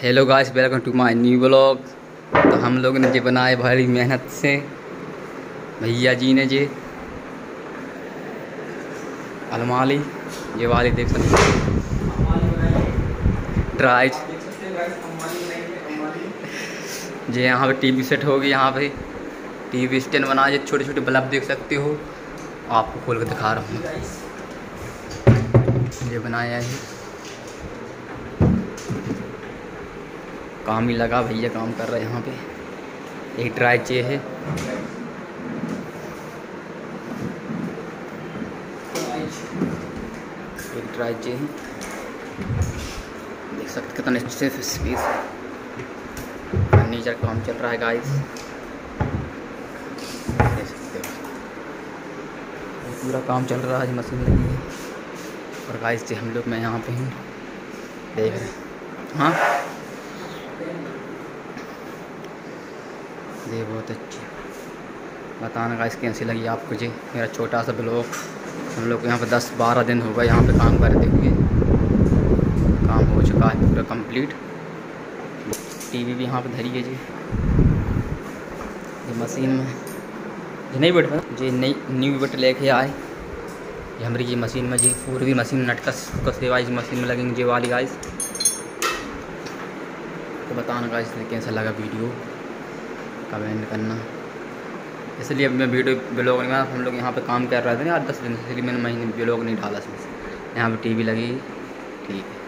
Hello guys, welcome to my new blog. तो हम लोग ने ये बनाए भारी मेहनत से, भैया जी ने ये अलमारी, ये वाली देख सकते हैं ड्राइज। ये यहाँ पे टीवी सेट होगी, यहाँ पे टीवी स्टैंड बना, ये छोटे छोटे बल्ब देख सकते हो। आपको खोल कर दिखा रहा हूँ, ये बनाया है। काम ही लगा, भैया काम कर रहे हैं यहाँ पे। एक ड्राई चे है, एक ड्राई चे है, देख सकते कितना अच्छे से स्पेस है। फर्नीचर काम चल रहा है गाइस, देख सकते हो पूरा काम चल रहा है, मशीन लगी है। और गाइस जी हम लोग मैं यहाँ पे हूँ, देख रहे हैं। हाँ ये बहुत अच्छी, बताना गाइस कैसी लगी आपको जी मेरा छोटा सा ब्लॉग। हम लोग यहाँ पे 10-12 दिन हो गए यहाँ पे काम करते हुए। काम हो चुका है पूरा कंप्लीट। टीवी भी यहाँ पे धरी है जी, ये मशीन में ये नहीं बैठ जी, नई न्यू बट लेके आए ये हमारी जी मशीन में जी। पूरी मशीन नटकस कसे वाइज मशीन में लगेंगे जी वाली गाइस। तो बताना गाइस कैसा लगा वीडियो, कमेंट करना। इसलिए अब मैं वीडियो ब्लॉग नहीं, हम लोग यहाँ पे काम कर रहे थे 8-10 दिन से, इसलिए मैंने महीने ब्लॉग नहीं डाला इसमें। यहाँ पे टीवी लगी, ठीक है।